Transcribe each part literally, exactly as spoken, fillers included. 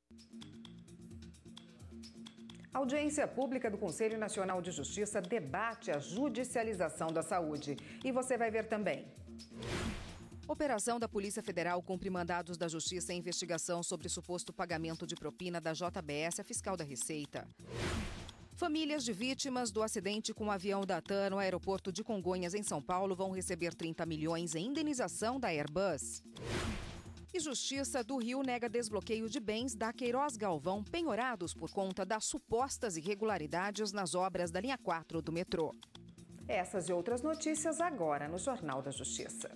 A audiência pública do Conselho Nacional de Justiça debate a judicialização da saúde. E você vai ver também. Operação da Polícia Federal cumpre mandados da Justiça em investigação sobre suposto pagamento de propina da J B S à fiscal da Receita. Famílias de vítimas do acidente com o avião da TAM no aeroporto de Congonhas, em São Paulo, vão receber trinta milhões em indenização da Airbus. E Justiça do Rio nega desbloqueio de bens da Queiroz Galvão penhorados por conta das supostas irregularidades nas obras da linha quatro do metrô. Essas e outras notícias agora no Jornal da Justiça.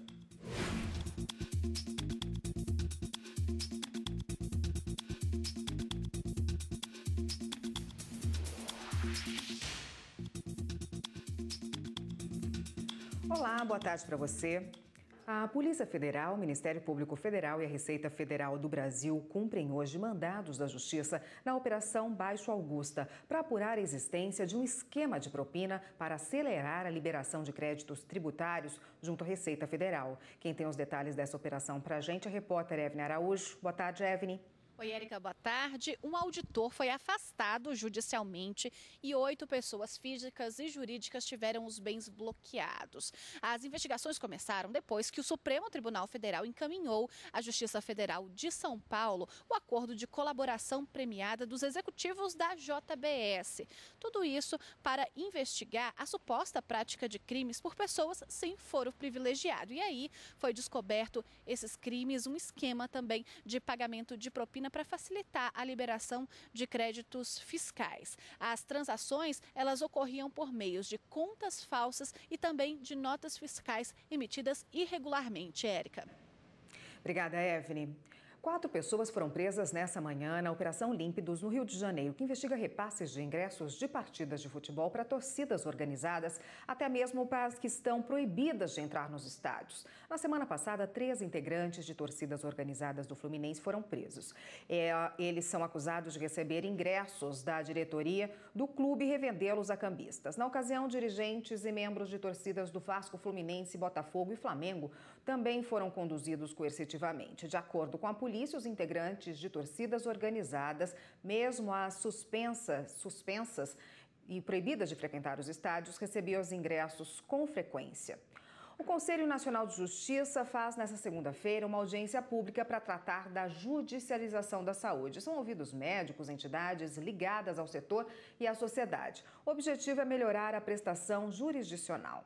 Olá, boa tarde para você. A Polícia Federal, o Ministério Público Federal e a Receita Federal do Brasil cumprem hoje mandados da Justiça na Operação Baixo Augusta para apurar a existência de um esquema de propina para acelerar a liberação de créditos tributários junto à Receita Federal. Quem tem os detalhes dessa operação para a gente é a repórter Evne Araújo. Boa tarde, Evne. Oi, Érica, boa tarde. Um auditor foi afastado judicialmente e oito pessoas físicas e jurídicas tiveram os bens bloqueados. As investigações começaram depois que o Supremo Tribunal Federal encaminhou à Justiça Federal de São Paulo o acordo de colaboração premiada dos executivos da J B S. Tudo isso para investigar a suposta prática de crimes por pessoas sem foro privilegiado. E aí foi descoberto esses crimes, um esquema também de pagamento de propina para facilitar a liberação de créditos fiscais. As transações, elas ocorriam por meios de contas falsas e também de notas fiscais emitidas irregularmente, Érica. Obrigada, Evne. Quatro pessoas foram presas nessa manhã na Operação Límpidos, no Rio de Janeiro, que investiga repasses de ingressos de partidas de futebol para torcidas organizadas, até mesmo para as que estão proibidas de entrar nos estádios. Na semana passada, três integrantes de torcidas organizadas do Fluminense foram presos. É, eles são acusados de receber ingressos da diretoria do clube e revendê-los a cambistas. Na ocasião, dirigentes e membros de torcidas do Vasco, Fluminense, Botafogo e Flamengo também foram conduzidos coercitivamente. De acordo com a polícia, os integrantes de torcidas organizadas, mesmo as suspensas, suspensas e proibidas de frequentar os estádios, recebiam os ingressos com frequência. O Conselho Nacional de Justiça faz nesta segunda-feira uma audiência pública para tratar da judicialização da saúde. São ouvidos médicos, entidades ligadas ao setor e à sociedade. O objetivo é melhorar a prestação jurisdicional.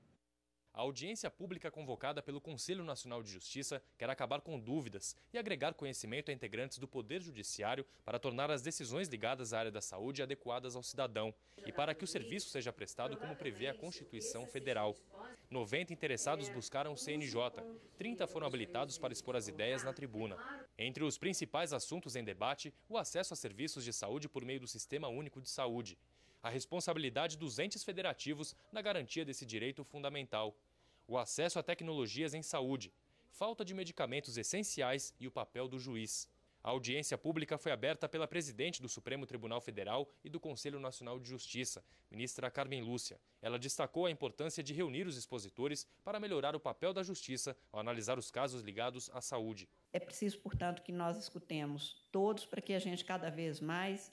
A audiência pública convocada pelo Conselho Nacional de Justiça quer acabar com dúvidas e agregar conhecimento a integrantes do Poder Judiciário para tornar as decisões ligadas à área da saúde adequadas ao cidadão e para que o serviço seja prestado como prevê a Constituição Federal. noventa interessados buscaram o C N J, trinta foram habilitados para expor as ideias na tribuna. Entre os principais assuntos em debate, o acesso a serviços de saúde por meio do Sistema Único de Saúde, a responsabilidade dos entes federativos na garantia desse direito fundamental, o acesso a tecnologias em saúde, falta de medicamentos essenciais e o papel do juiz. A audiência pública foi aberta pela presidente do Supremo Tribunal Federal e do Conselho Nacional de Justiça, ministra Carmen Lúcia. Ela destacou a importância de reunir os expositores para melhorar o papel da justiça ao analisar os casos ligados à saúde. É preciso, portanto, que nós escutemos todos para que a gente cada vez mais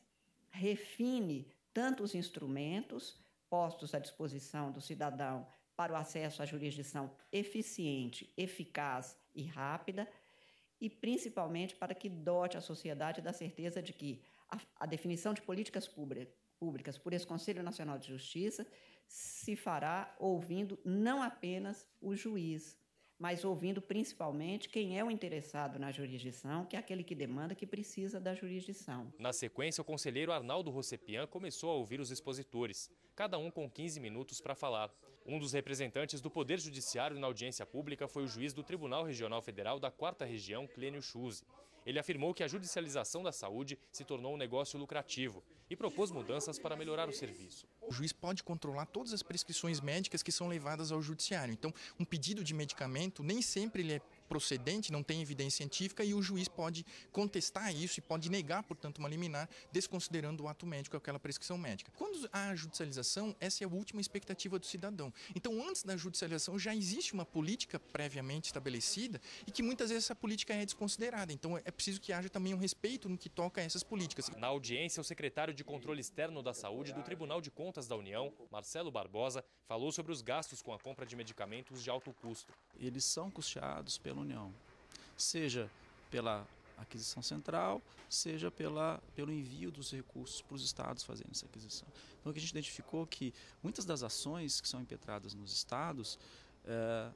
refine tanto os instrumentos postos à disposição do cidadão para o acesso à jurisdição eficiente, eficaz e rápida, e principalmente para que dote a sociedade da certeza de que a, a definição de políticas públicas por esse Conselho Nacional de Justiça se fará ouvindo não apenas o juiz, mas ouvindo principalmente quem é o interessado na jurisdição, que é aquele que demanda, que precisa da jurisdição. Na sequência, o conselheiro Arnaldo Rossepian começou a ouvir os expositores, cada um com quinze minutos para falar. Um dos representantes do Poder Judiciário na audiência pública foi o juiz do Tribunal Regional Federal da quarta Região, Clênio Chuzzi. Ele afirmou que a judicialização da saúde se tornou um negócio lucrativo e propôs mudanças para melhorar o serviço. O juiz pode controlar todas as prescrições médicas que são levadas ao judiciário. Então, um pedido de medicamento, nem sempre ele é procedente, não tem evidência científica e o juiz pode contestar isso e pode negar, portanto, uma liminar, desconsiderando o ato médico, aquela prescrição médica. Quando há a judicialização, essa é a última expectativa do cidadão. Então, antes da judicialização, já existe uma política previamente estabelecida e que muitas vezes essa política é desconsiderada. Então, é preciso que haja também um respeito no que toca a essas políticas. Na audiência, o secretário de Controle Externo da Saúde do Tribunal de Contas da União, Marcelo Barbosa, falou sobre os gastos com a compra de medicamentos de alto custo. Eles são custeados pela União, seja pela aquisição central, seja pela, pelo envio dos recursos para os estados fazerem essa aquisição. Então, o que a gente identificou que muitas das ações que são impetradas nos estados, é,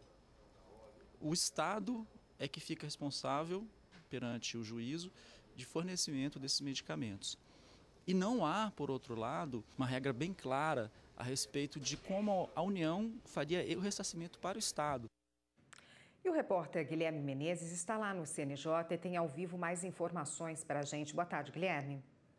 o estado é que fica responsável perante o juízo de fornecimento desses medicamentos. E não há, por outro lado, uma regra bem clara a respeito de como a União faria o ressarcimento para o estado. E o repórter Guilherme Menezes está lá no C N J e tem ao vivo mais informações para a gente. Boa tarde, Guilherme.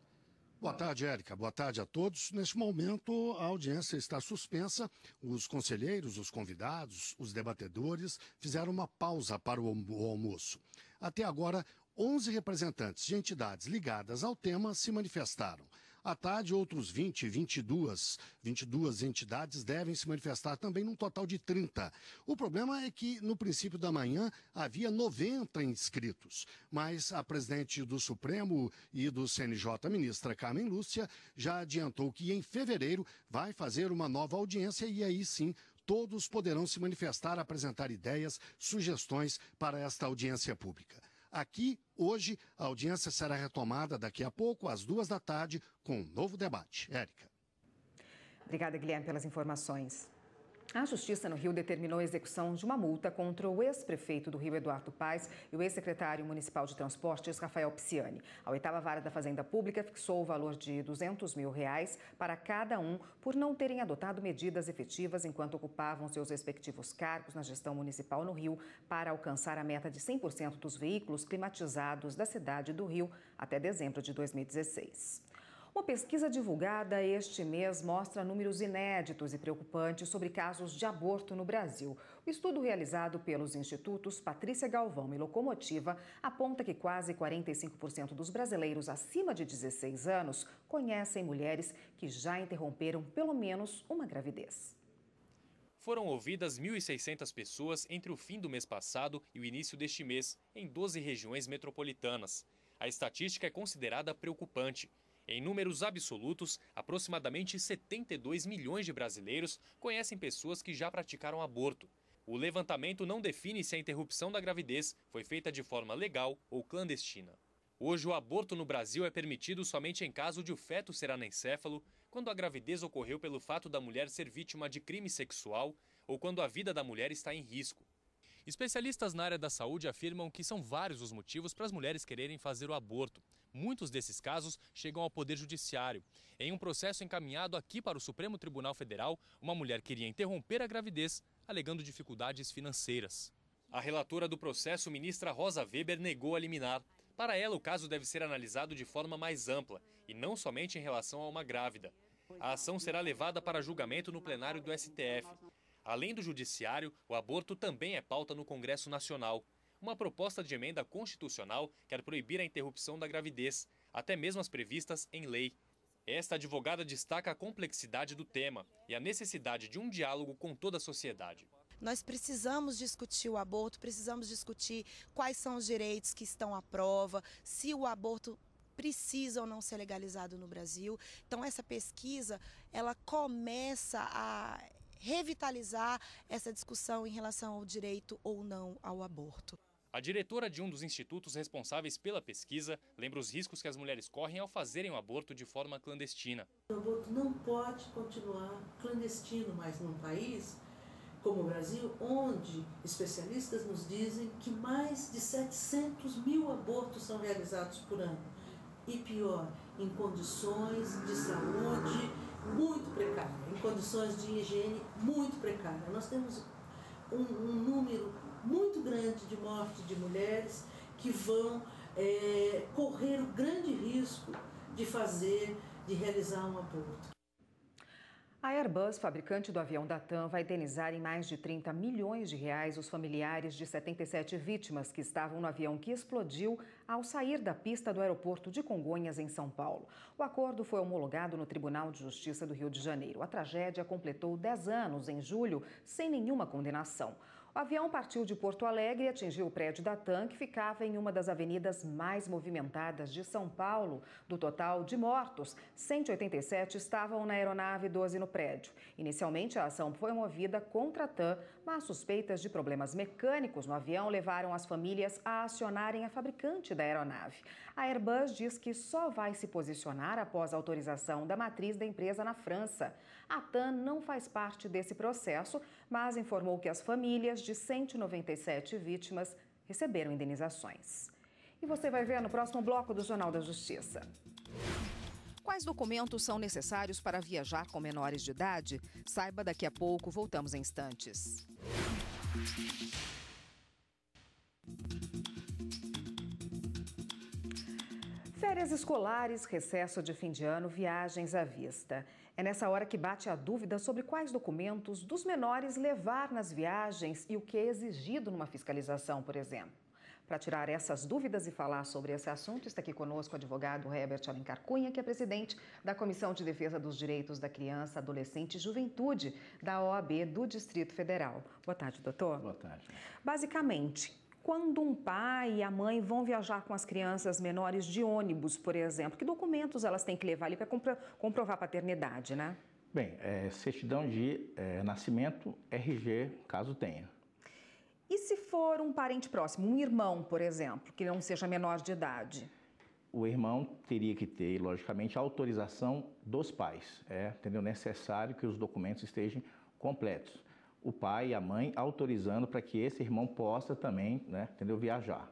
Boa tarde, Érica. Boa tarde a todos. Neste momento, a audiência está suspensa. Os conselheiros, os convidados, os debatedores fizeram uma pausa para o almoço. Até agora, onze representantes de entidades ligadas ao tema se manifestaram. À tarde, outros vinte, vinte e duas, vinte e duas entidades devem se manifestar também, num total de trinta. O problema é que, no princípio da manhã, havia noventa inscritos. Mas a presidente do Supremo e do C N J, a ministra Carmen Lúcia, já adiantou que em fevereiro vai fazer uma nova audiência e aí sim todos poderão se manifestar, apresentar ideias, sugestões para esta audiência pública. Aqui, hoje, a audiência será retomada daqui a pouco, às duas da tarde, com um novo debate. Érica. Obrigada, Guilherme, pelas informações. A Justiça no Rio determinou a execução de uma multa contra o ex-prefeito do Rio, Eduardo Paes, e o ex-secretário municipal de Transportes, Rafael Pisciani. A oitava vara da Fazenda Pública fixou o valor de duzentos mil reais para cada um por não terem adotado medidas efetivas enquanto ocupavam seus respectivos cargos na gestão municipal no Rio para alcançar a meta de cem por cento dos veículos climatizados da cidade do Rio até dezembro de dois mil e dezesseis. Uma pesquisa divulgada este mês mostra números inéditos e preocupantes sobre casos de aborto no Brasil. O estudo realizado pelos institutos Patrícia Galvão e Locomotiva aponta que quase quarenta e cinco por cento dos brasileiros acima de dezesseis anos conhecem mulheres que já interromperam pelo menos uma gravidez. Foram ouvidas mil e seiscentas pessoas entre o fim do mês passado e o início deste mês, em doze regiões metropolitanas. A estatística é considerada preocupante. Em números absolutos, aproximadamente setenta e dois milhões de brasileiros conhecem pessoas que já praticaram aborto. O levantamento não define se a interrupção da gravidez foi feita de forma legal ou clandestina. Hoje, o aborto no Brasil é permitido somente em caso de o feto ser anencéfalo, quando a gravidez ocorreu pelo fato da mulher ser vítima de crime sexual ou quando a vida da mulher está em risco. Especialistas na área da saúde afirmam que são vários os motivos para as mulheres quererem fazer o aborto. Muitos desses casos chegam ao Poder Judiciário. Em um processo encaminhado aqui para o Supremo Tribunal Federal, uma mulher queria interromper a gravidez, alegando dificuldades financeiras. A relatora do processo, ministra Rosa Weber, negou a liminar. Para ela, o caso deve ser analisado de forma mais ampla, e não somente em relação a uma grávida. A ação será levada para julgamento no plenário do S T F. Além do Judiciário, o aborto também é pauta no Congresso Nacional. Uma proposta de emenda constitucional quer proibir a interrupção da gravidez, até mesmo as previstas em lei. Esta advogada destaca a complexidade do tema e a necessidade de um diálogo com toda a sociedade. Nós precisamos discutir o aborto, precisamos discutir quais são os direitos que estão à prova, se o aborto precisa ou não ser legalizado no Brasil. Então, essa pesquisa, ela começa a revitalizar essa discussão em relação ao direito ou não ao aborto. A diretora de um dos institutos responsáveis pela pesquisa lembra os riscos que as mulheres correm ao fazerem o aborto de forma clandestina. O aborto não pode continuar clandestino, mas num país como o Brasil, onde especialistas nos dizem que mais de setecentos mil abortos são realizados por ano. E pior, em condições de saúde muito precárias, em condições de higiene muito precárias. Nós temos um, um número muito grande de morte de mulheres que vão é, correr o grande risco de fazer, de realizar um aborto. A Airbus, fabricante do avião da TAM, vai indenizar em mais de trinta milhões de reais os familiares de setenta e sete vítimas que estavam no avião que explodiu ao sair da pista do aeroporto de Congonhas, em São Paulo. O acordo foi homologado no Tribunal de Justiça do Rio de Janeiro. A tragédia completou dez anos em julho, sem nenhuma condenação. O avião partiu de Porto Alegre e atingiu o prédio da TAM, que ficava em uma das avenidas mais movimentadas de São Paulo. Do total de mortos, cento e oitenta e sete estavam na aeronave, doze no prédio. Inicialmente, a ação foi movida contra a TAM, mas suspeitas de problemas mecânicos no avião levaram as famílias a acionarem a fabricante da aeronave. A Airbus diz que só vai se posicionar após a autorização da matriz da empresa na França. A TAM não faz parte desse processo, mas informou que as famílias de cento e noventa e sete vítimas receberam indenizações. E você vai ver no próximo bloco do Jornal da Justiça. Quais documentos são necessários para viajar com menores de idade? Saiba daqui a pouco, voltamos em instantes. Férias escolares, recesso de fim de ano, viagens à vista. É nessa hora que bate a dúvida sobre quais documentos dos menores levar nas viagens e o que é exigido numa fiscalização, por exemplo. Para tirar essas dúvidas e falar sobre esse assunto, está aqui conosco o advogado Herbert Alencar Cunha, que é presidente da Comissão de Defesa dos Direitos da Criança, Adolescente e Juventude da O A B do Distrito Federal. Boa tarde, doutor. Boa tarde. Basicamente, quando um pai e a mãe vão viajar com as crianças menores de ônibus, por exemplo, que documentos elas têm que levar ali para comprovar a paternidade, né? Bem, é, certidão de é, nascimento, R G, caso tenha. E se for um parente próximo, um irmão, por exemplo, que não seja menor de idade? O irmão teria que ter, logicamente, a autorização dos pais. É, entendeu? Necessário que os documentos estejam completos. O pai e a mãe autorizando para que esse irmão possa também, né, entendeu, viajar.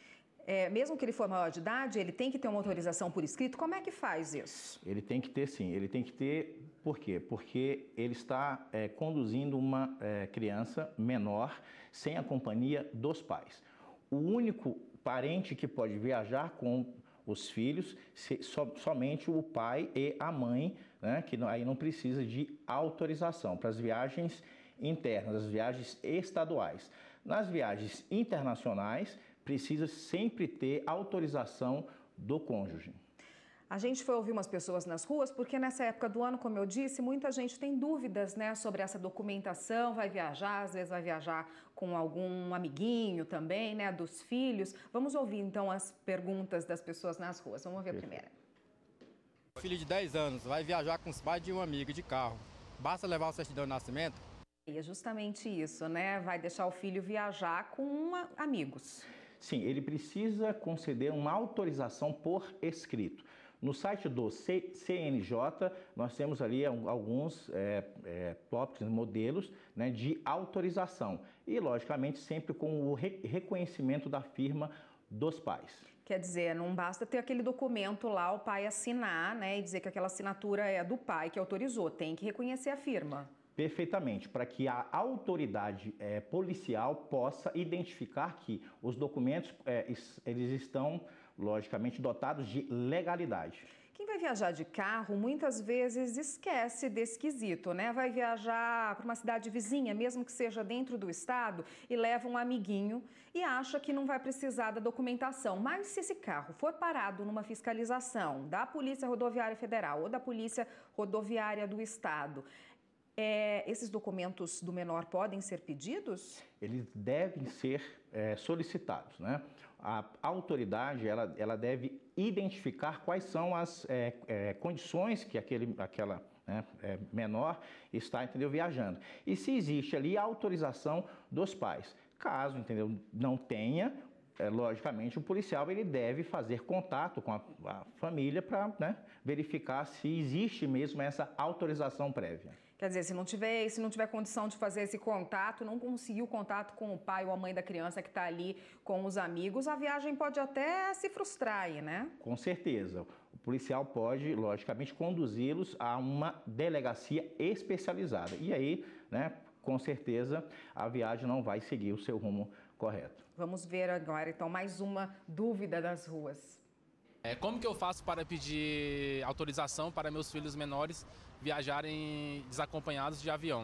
É, mesmo que ele for maior de idade, ele tem que ter uma autorização por escrito? Como é que faz isso? Ele tem que ter, sim. Ele tem que ter, por quê? Porque ele está é, conduzindo uma é, criança menor sem a companhia dos pais. O único parente que pode viajar com os filhos, se, so, somente o pai e a mãe, né, que não, aí não precisa de autorização para as viagens internas, as viagens estaduais. Nas viagens internacionais, precisa sempre ter autorização do cônjuge. A gente foi ouvir umas pessoas nas ruas, porque nessa época do ano, como eu disse, muita gente tem dúvidas, né, sobre essa documentação, vai viajar, às vezes vai viajar com algum amiguinho também, né, dos filhos. Vamos ouvir então as perguntas das pessoas nas ruas. Vamos ver a primeira. Filho de dez anos vai viajar com os pais de um amigo de carro. Basta levar o certidão de nascimento? E é justamente isso, né? Vai deixar o filho viajar com uma, amigos. Sim, ele precisa conceder uma autorização por escrito. No site do C N J, nós temos ali alguns é, é, tópicos, modelos, né, de autorização. E, logicamente, sempre com o re reconhecimento da firma dos pais. Quer dizer, não basta ter aquele documento lá, o pai assinar, né, e dizer que aquela assinatura é do pai que autorizou. Tem que reconhecer a firma. Perfeitamente, para que a autoridade é, policial possa identificar que os documentos é, eles estão, logicamente, dotados de legalidade. Quem vai viajar de carro muitas vezes esquece desse quesito, né? Vai viajar para uma cidade vizinha, mesmo que seja dentro do estado, e leva um amiguinho e acha que não vai precisar da documentação. Mas se esse carro for parado numa fiscalização da Polícia Rodoviária Federal ou da Polícia Rodoviária do Estado, É, esses documentos do menor podem ser pedidos? Eles devem ser é, solicitados, né? A autoridade ela, ela deve identificar quais são as é, é, condições que aquele, aquela né, é, menor está, entendeu, viajando. E se existe ali a autorização dos pais. Caso, entendeu, não tenha, é, logicamente o policial ele deve fazer contato com a, a família para, né, verificar se existe mesmo essa autorização prévia. Quer dizer, se não tiver, se não tiver condição de fazer esse contato, não conseguiu contato com o pai ou a mãe da criança que está ali com os amigos, a viagem pode até se frustrar aí, né? Com certeza. O policial pode, logicamente, conduzi-los a uma delegacia especializada. E aí, né, com certeza, a viagem não vai seguir o seu rumo correto. Vamos ver agora, então, mais uma dúvida das ruas. É, como que eu faço para pedir autorização para meus filhos menores viajarem desacompanhados de avião?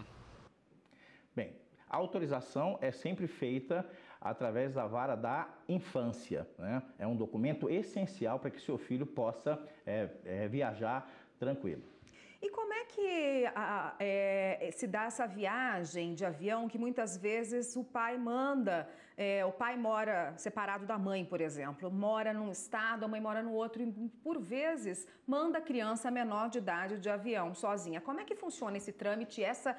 Bem, a autorização é sempre feita através da vara da infância, né? É um documento essencial para que seu filho possa é, é, viajar tranquilo. E como é que a, é, se dá essa viagem de avião que muitas vezes o pai manda, é, o pai mora separado da mãe, por exemplo, mora num estado, a mãe mora no outro e por vezes manda a criança menor de idade de avião sozinha. Como é que funciona esse trâmite, essa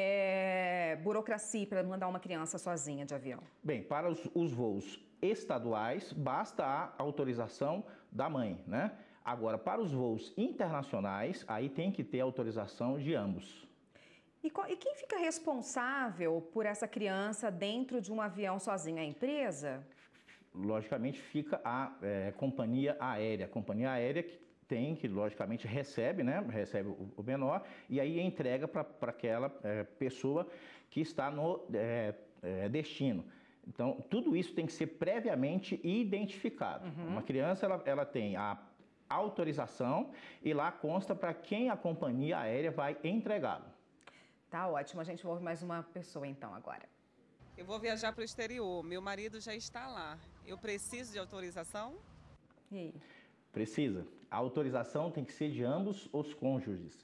é, burocracia para mandar uma criança sozinha de avião? Bem, para os, os voos estaduais basta a autorização da mãe, né? Agora, para os voos internacionais, aí tem que ter autorização de ambos. E, e quem fica responsável por essa criança dentro de um avião sozinha? A empresa? Logicamente, fica a é, companhia aérea. A companhia aérea que tem, que logicamente recebe, né? Recebe o, o menor e aí entrega para aquela é, pessoa que está no é, é, destino. Então, tudo isso tem que ser previamente identificado. Uhum. Uma criança, ela, ela tem a autorização e lá consta para quem a companhia aérea vai entregá-lo. Tá ótimo, a gente ouve mais uma pessoa então agora. Eu vou viajar para o exterior, meu marido já está lá. Eu preciso de autorização? E aí? Precisa. A autorização tem que ser de ambos os cônjuges,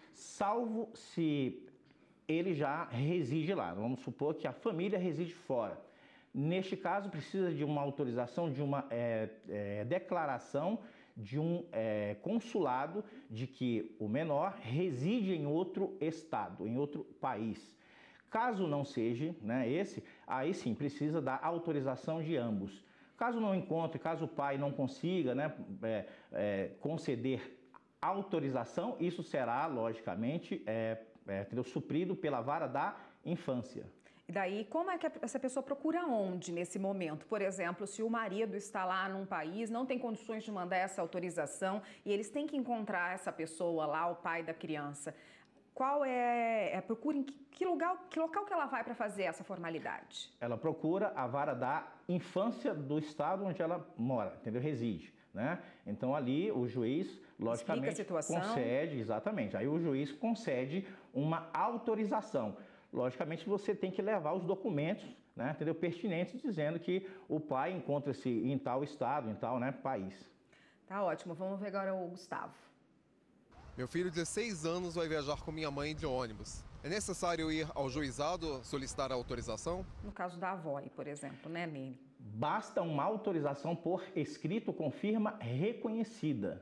salvo se ele já reside lá. Vamos supor que a família reside fora. Neste caso, precisa de uma autorização, de uma é, é, declaração de um é, consulado de que o menor reside em outro estado, em outro país. Caso não seja, né, esse, aí sim precisa da autorização de ambos. Caso não encontre, caso o pai não consiga, né, é, é, conceder autorização, isso será, logicamente, é, é, suprido pela vara da infância. E daí, como é que essa pessoa procura onde nesse momento? Por exemplo, se o marido está lá num país, não tem condições de mandar essa autorização e eles têm que encontrar essa pessoa lá, o pai da criança. Qual é, é procura em que, que lugar, que local que ela vai para fazer essa formalidade? Ela procura a vara da infância do estado onde ela mora, entendeu? Reside, né? Então ali o juiz, logicamente, concede, exatamente. Aí o juiz concede uma autorização. Logicamente, você tem que levar os documentos, né, entendeu, pertinentes, dizendo que o pai encontra-se em tal estado, em tal, né, país. Tá ótimo. Vamos ver agora o Gustavo. Meu filho de dezesseis anos vai viajar com minha mãe de ônibus. É necessário ir ao juizado solicitar a autorização? No caso da avó, por exemplo, né, Nene? Basta uma autorização por escrito com firma reconhecida.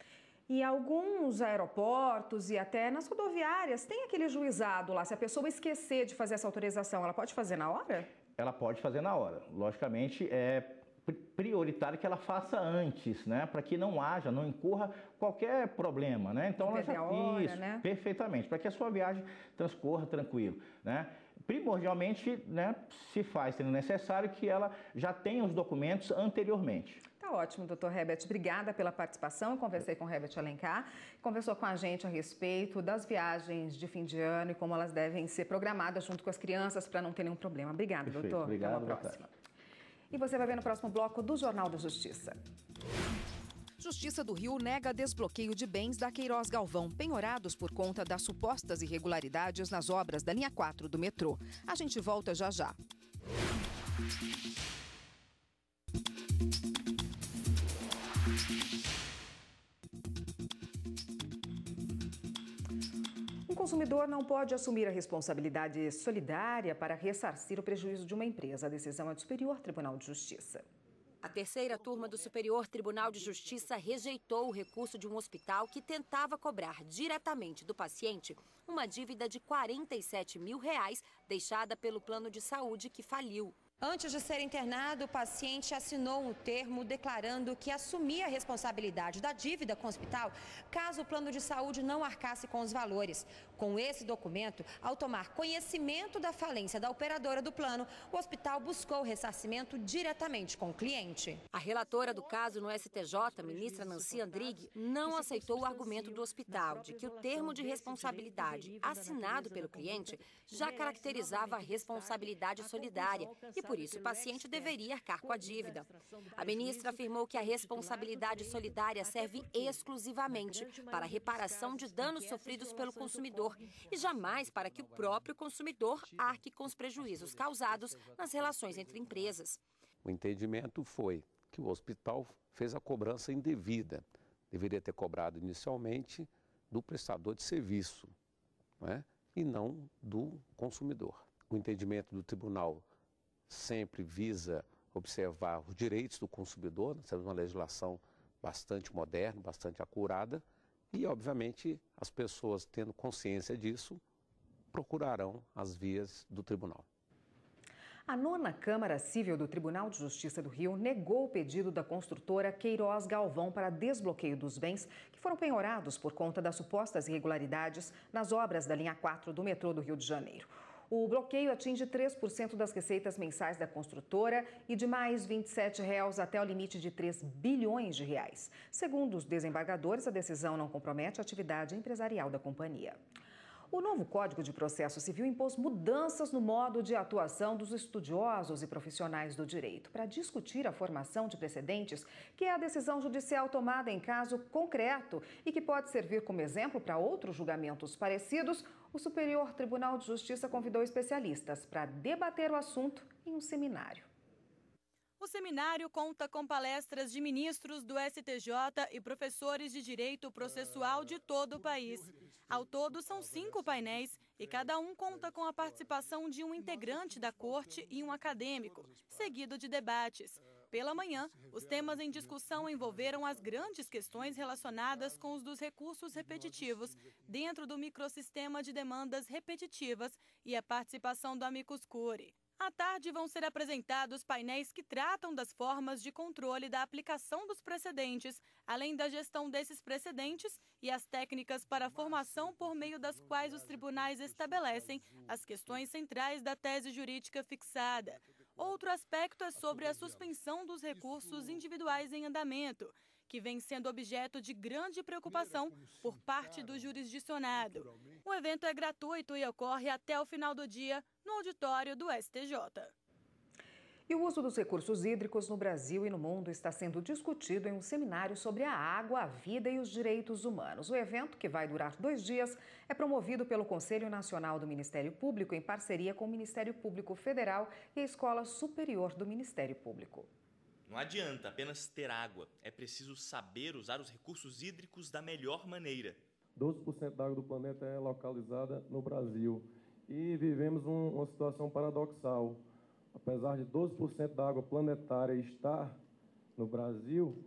E alguns aeroportos e até nas rodoviárias tem aquele juizado lá. Se a pessoa esquecer de fazer essa autorização, ela pode fazer na hora? Ela pode fazer na hora. Logicamente, é prioritário que ela faça antes, né? Para que não haja, não incorra qualquer problema, né? Então, ela já... a hora, Isso, né? Perfeitamente, para que a sua viagem transcorra tranquilo, né? Primordialmente, né, se faz sendo necessário que ela já tenha os documentos anteriormente. Tá ótimo, doutor Herbert. Obrigada pela participação. Eu conversei com o Herbert Alencar, conversou com a gente a respeito das viagens de fim de ano e como elas devem ser programadas junto com as crianças para não ter nenhum problema. Obrigada, Perfeito. doutor. Obrigado, Até uma próxima. E você vai ver no próximo bloco do Jornal da Justiça. Justiça do Rio nega desbloqueio de bens da Queiroz Galvão, penhorados por conta das supostas irregularidades nas obras da linha quatro do metrô. A gente volta já já. Um consumidor não pode assumir a responsabilidade solidária para ressarcir o prejuízo de uma empresa. A decisão é do Superior Tribunal de Justiça. A terceira turma do Superior Tribunal de Justiça rejeitou o recurso de um hospital que tentava cobrar diretamente do paciente uma dívida de quarenta e sete mil reais deixada pelo plano de saúde que faliu. Antes de ser internado, o paciente assinou um termo declarando que assumia a responsabilidade da dívida com o hospital caso o plano de saúde não arcasse com os valores. Com esse documento, ao tomar conhecimento da falência da operadora do plano, o hospital buscou ressarcimento diretamente com o cliente. A relatora do caso no S T J, ministra Nancy Andrighi, não aceitou o argumento do hospital de que o termo de responsabilidade assinado pelo cliente já caracterizava a responsabilidade solidária e, por isso o paciente deveria arcar com a dívida. A ministra afirmou que a responsabilidade solidária serve exclusivamente para a reparação de danos sofridos pelo consumidor e jamais para que o próprio consumidor arque com os prejuízos causados nas relações entre empresas. O entendimento foi que o hospital fez a cobrança indevida. Deveria ter cobrado inicialmente do prestador de serviço, não é? E não do consumidor. O entendimento do tribunal sempre visa observar os direitos do consumidor. Nós temos uma legislação bastante moderna, bastante acurada e, obviamente, as pessoas, tendo consciência disso, procurarão as vias do tribunal. A nona Câmara Civil do Tribunal de Justiça do Rio negou o pedido da construtora Queiroz Galvão para desbloqueio dos bens que foram penhorados por conta das supostas irregularidades nas obras da linha quatro do metrô do Rio de Janeiro. O bloqueio atinge três por cento das receitas mensais da construtora e de mais vinte e sete réus até o limite de três bilhões de reais. Segundo os desembargadores, a decisão não compromete a atividade empresarial da companhia. O novo Código de Processo Civil impôs mudanças no modo de atuação dos estudiosos e profissionais do direito para discutir a formação de precedentes, que é a decisão judicial tomada em caso concreto e que pode servir como exemplo para outros julgamentos parecidos. O Superior Tribunal de Justiça convidou especialistas para debater o assunto em um seminário. O seminário conta com palestras de ministros do S T J e professores de direito processual de todo o país. Ao todo, são cinco painéis e cada um conta com a participação de um integrante da corte e um acadêmico, seguido de debates. Pela manhã, os temas em discussão envolveram as grandes questões relacionadas com os dos recursos repetitivos dentro do microsistema de demandas repetitivas e a participação do amicus curiae. À tarde vão ser apresentados painéis que tratam das formas de controle da aplicação dos precedentes, além da gestão desses precedentes e as técnicas para a formação por meio das quais os tribunais estabelecem as questões centrais da tese jurídica fixada. Outro aspecto é sobre a suspensão dos recursos individuais em andamento, que vem sendo objeto de grande preocupação por parte do jurisdicionado. O evento é gratuito e ocorre até o final do dia no auditório do S T J. E o uso dos recursos hídricos no Brasil e no mundo está sendo discutido em um seminário sobre a água, a vida e os direitos humanos. O evento, que vai durar dois dias, é promovido pelo Conselho Nacional do Ministério Público em parceria com o Ministério Público Federal e a Escola Superior do Ministério Público. Não adianta apenas ter água, é preciso saber usar os recursos hídricos da melhor maneira. doze por cento da água do planeta é localizada no Brasil e vivemos um, uma situação paradoxal. Apesar de doze por cento da água planetária estar no Brasil,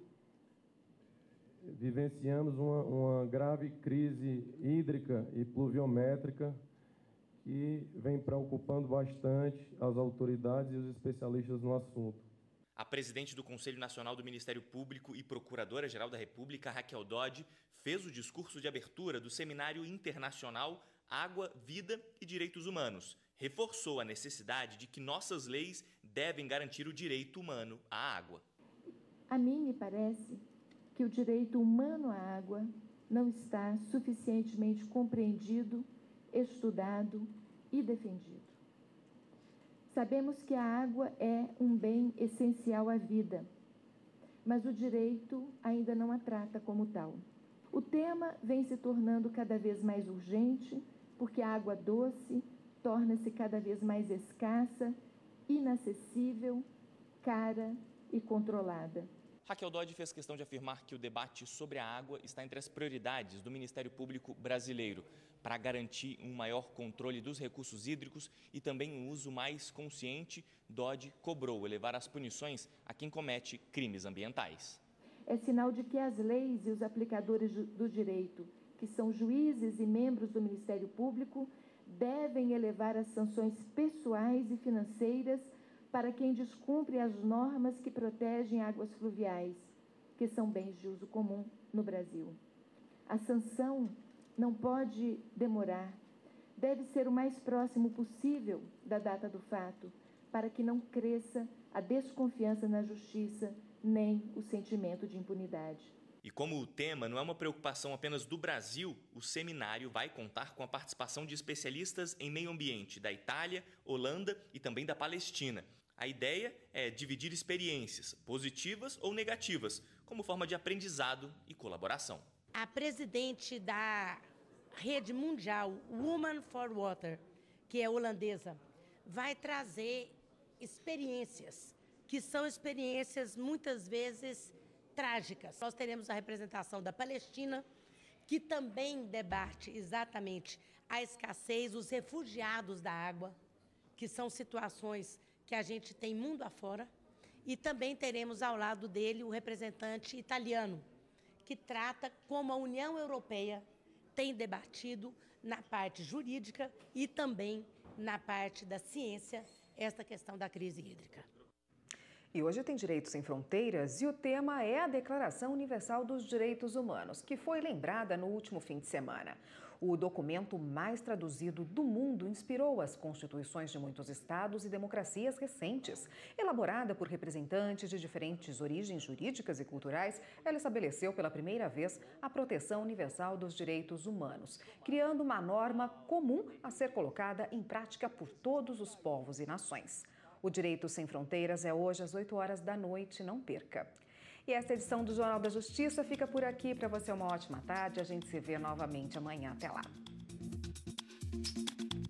vivenciamos uma, uma grave crise hídrica e pluviométrica que vem preocupando bastante as autoridades e os especialistas no assunto. A presidente do Conselho Nacional do Ministério Público e Procuradora-Geral da República, Raquel Dodge, fez o discurso de abertura do Seminário Internacional Água, Vida e Direitos Humanos. Reforçou a necessidade de que nossas leis devem garantir o direito humano à água. A mim me parece que o direito humano à água não está suficientemente compreendido, estudado e defendido. Sabemos que a água é um bem essencial à vida, mas o direito ainda não a trata como tal. O tema vem se tornando cada vez mais urgente, porque a água doce torna-se cada vez mais escassa, inacessível, cara e controlada. Raquel Dodge fez questão de afirmar que o debate sobre a água está entre as prioridades do Ministério Público brasileiro, para garantir um maior controle dos recursos hídricos e também um uso mais consciente. Dodge cobrou elevar as punições a quem comete crimes ambientais. É sinal de que as leis e os aplicadores do direito, que são juízes e membros do Ministério Público, devem elevar as sanções pessoais e financeiras para quem descumpre as normas que protegem águas fluviais, que são bens de uso comum no Brasil. A sanção não pode demorar, deve ser o mais próximo possível da data do fato, para que não cresça a desconfiança na justiça nem o sentimento de impunidade. E como o tema não é uma preocupação apenas do Brasil, o seminário vai contar com a participação de especialistas em meio ambiente da Itália, Holanda e também da Palestina. A A ideia é dividir experiências, positivas ou negativas, como forma de aprendizado e colaboração. A presidente da rede mundial Women for Water, que é holandesa, vai trazer experiências, que são experiências muitas vezes trágicas. Nós teremos a representação da Palestina, que também debate exatamente a escassez, os refugiados da água, que são situações que a gente tem mundo afora. E também teremos ao lado dele o representante italiano, que trata como a União Europeia tem debatido na parte jurídica e também na parte da ciência esta questão da crise hídrica. E hoje tem Direitos Sem Fronteiras e o tema é a Declaração Universal dos Direitos Humanos, que foi lembrada no último fim de semana. O documento mais traduzido do mundo inspirou as constituições de muitos estados e democracias recentes. Elaborada por representantes de diferentes origens jurídicas e culturais, ela estabeleceu pela primeira vez a proteção universal dos direitos humanos, criando uma norma comum a ser colocada em prática por todos os povos e nações. O Direito Sem Fronteiras é hoje às oito horas da noite, não perca. E esta edição do Jornal da Justiça fica por aqui. Para você uma ótima tarde. A gente se vê novamente amanhã. Até lá.